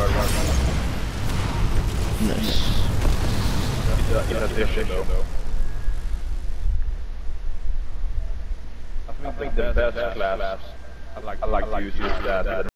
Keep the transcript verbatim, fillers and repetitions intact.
Nice. It's an addition though. I think the best class I like, I like to use is that